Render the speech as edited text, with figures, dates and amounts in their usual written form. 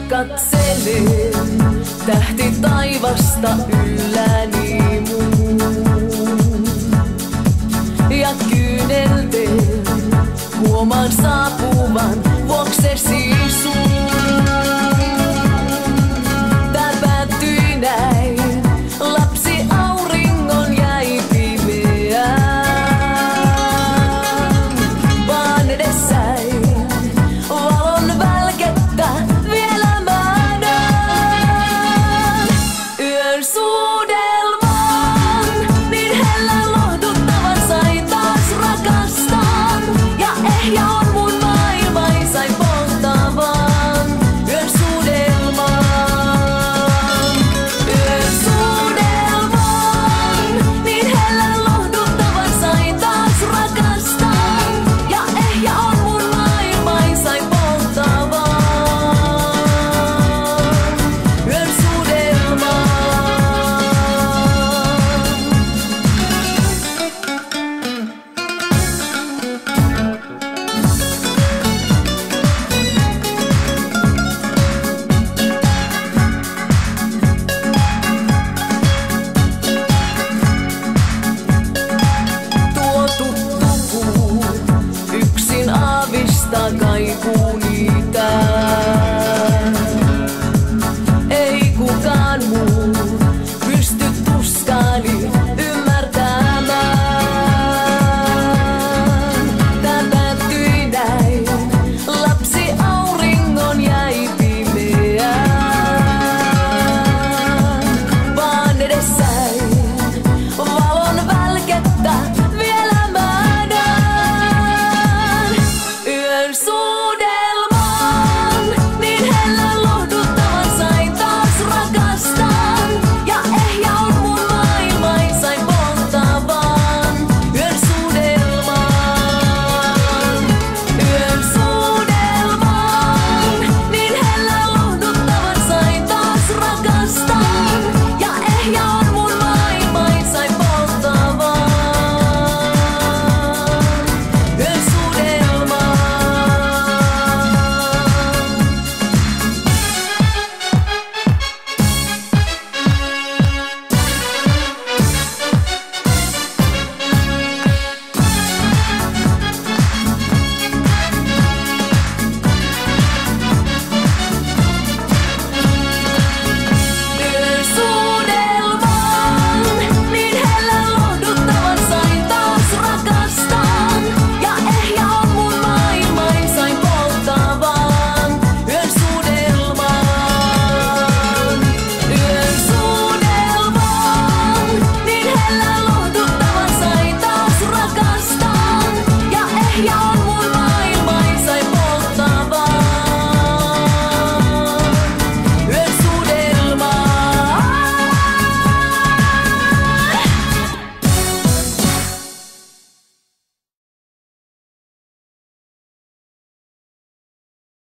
katselen tähti taivasta ylläni muun. Ja kyynelten huomaan saapuvan vuoksesi sun. Tää päättyi näin, lapsi auringon jäi pimeään. Vaan edessäin valon välkettä vielä mä näen. Yön suudelman, niin hellän lohduttavan sain taas rakastaa. Ja ehjä on mun maailmai sain polttavan. Yön suudelman, yön suudelman, niin hellän lohduttavan sain taas rakastaa. Ja ehjä on mun maailmai sain polttavan. Yön suudelman. Tuo tuttu puu yksin aavistaa kaikuu.